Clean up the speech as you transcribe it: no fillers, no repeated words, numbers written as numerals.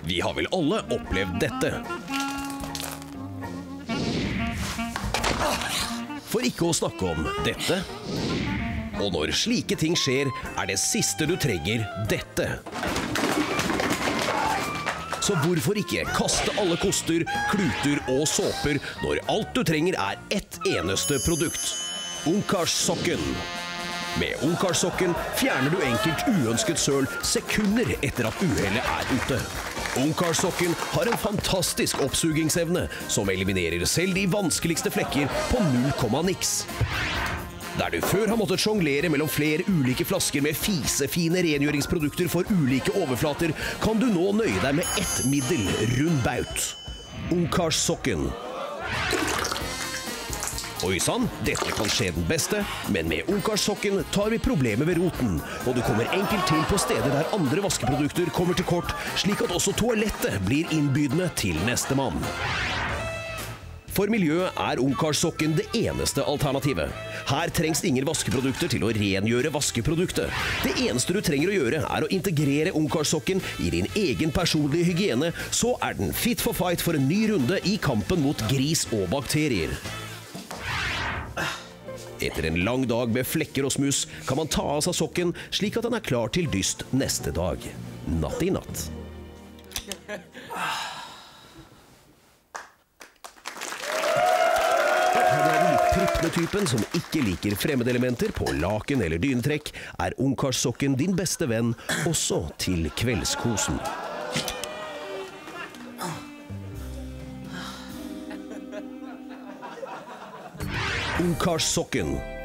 Vi har vel alle opplevd dette. For ikke å snakke om dette. Og når slike ting skjer, er det siste du trenger dette. Så hvorfor ikke kaste alle koster, kluter og såper når alt du trenger er ett eneste produkt? Ungkarssokken. Med Ungkarssokken fjerner du enkelt uønsket søl sekunder etter at uhellet er ute. Ungkarssokken har en fantastisk oppsugingsevne som eliminerer selv de vanskeligste flekker på 0, niks. Der du før har måttet sjonglere mellom flere ulike flasker med fisefine rengjøringsprodukter for ulike overflater, kan du nå nøye deg med ett middel, rund baut. Ungkarssokken. Oi sann, dette kan skje den beste, men med Ungkarssokken tar vi problemet ved roten, og du kommer enkelt til på steder der andre vaskeprodukter kommer til kort, slik at også toalettet blir innbydende til nestemann. For miljøet er Ungkarssokken det eneste alternativet. Her trengs ingen vaskeprodukter til å rengjøre vaskeproduktet. Det eneste du trenger å gjøre er å integrere Ungkarssokken i din egen personlige hygiene, så er den fit for fight for en ny runde i kampen mot gris og bakterier. Etter en lang dag med flekker og smuss kan man ta av seg sokken slik at den er klar til dyst neste dag. Natt i natt. Trippende-typen som ikke liker fremmedelementer på laken eller dynetrekk, er Ungkarssokken din beste venn, også til kveldskosen. Ungkarssokken.